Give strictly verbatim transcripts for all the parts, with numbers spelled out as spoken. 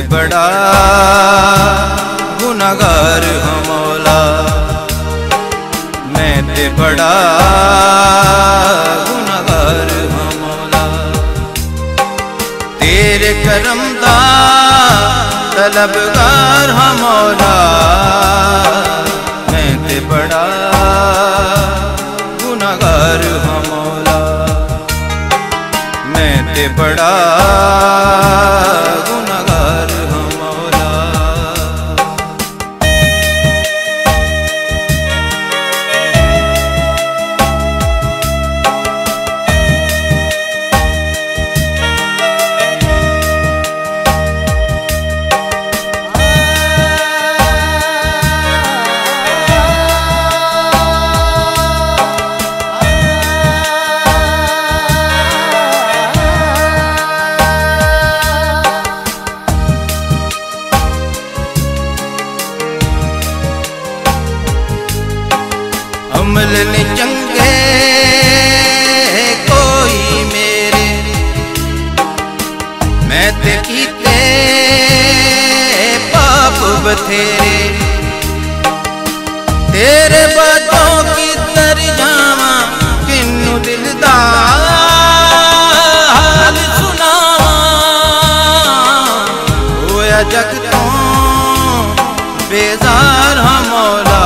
बड़ा गुनाहगार हां मौला, मैं ते बड़ा गुनाहगार हां मौला। तेरे करम दा तलबगार हां मौला, मैं ते बड़ा गुनाहगार हां मौला, मैं ते बड़ा गुनाहगार हां मौला। अमल ने चंगे कोई मेरे, मैं ते कीते पाप बथेरे। तेरे बातों की तर जावा किन्नू दिल दा हाल सुनावा, होया जग तो बेजार हां मौला,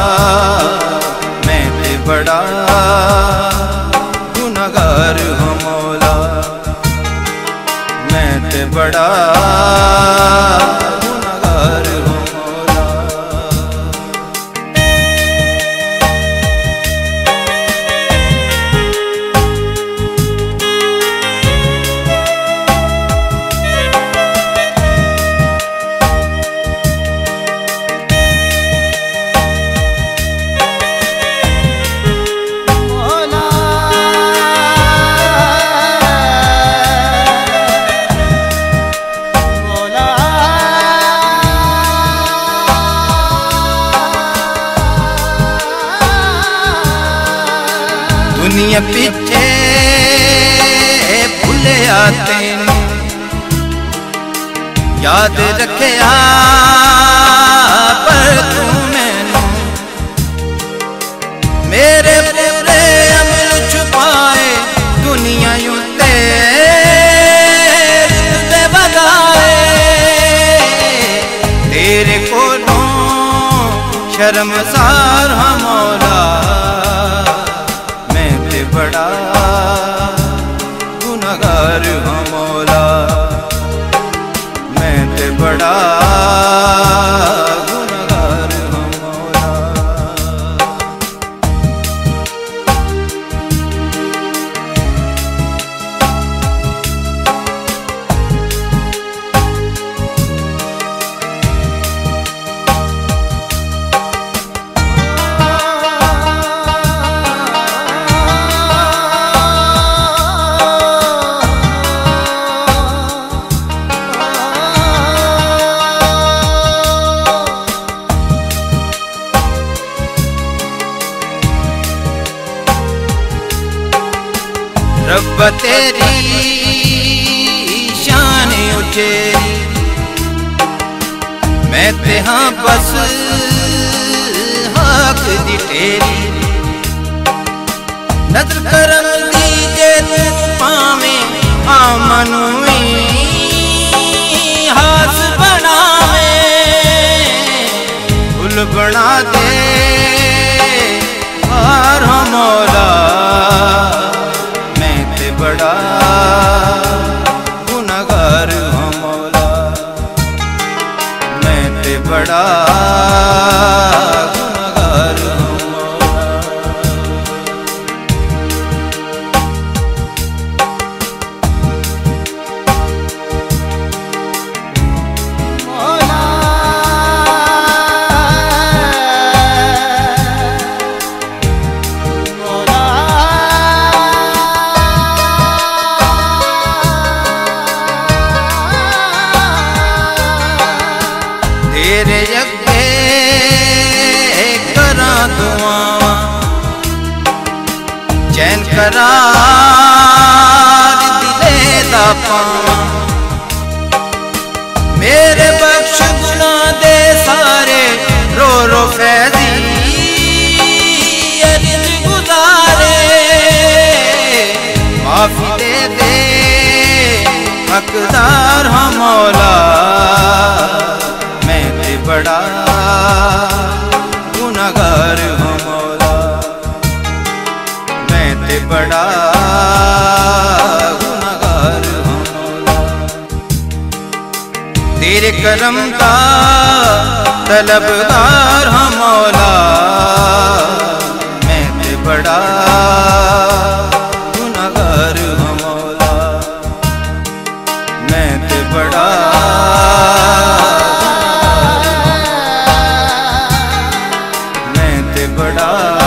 बड़ा गुनाहगार हां मौला, मैं ते बड़ा गुनाहगार हां मौला। दुनिया पीछे भूले आते याद रखिया पर तू मैनू, मेरे पूरे अमल छुपाए दुनिया यूं ते बगाए। तेरे कोलों शर्मसार हां मौला, बड़ा गुनाहगार हां मौला, मैं ते बड़ा गुनाहगार हां मौला। रब तेरी शान उचेरी, मैं ते हाँ बस हक दी तेरी। नजर करम दी जे तू पावें आमनू हास बनावे, फुल बना दे हार हां मौला, बड़ा गुनाहगार हां मौला, मैं ते बड़ा गुनाहगार हां मौला। तेरे अगे करा दुआवां, चैन करार दिले दा पावां, मेरे माफी दे दे हकदार हाँ मौला, मैं ते बड़ा गुनहगार हूँ मौला, मैं ते बड़ा गुनहगार हूँ मौला। तेरे करम का तलबगार हूँ मौला, मैं ते बड़ा गुनहगार हूँ मौला, मैं ते बड़ा मैं ते बड़ा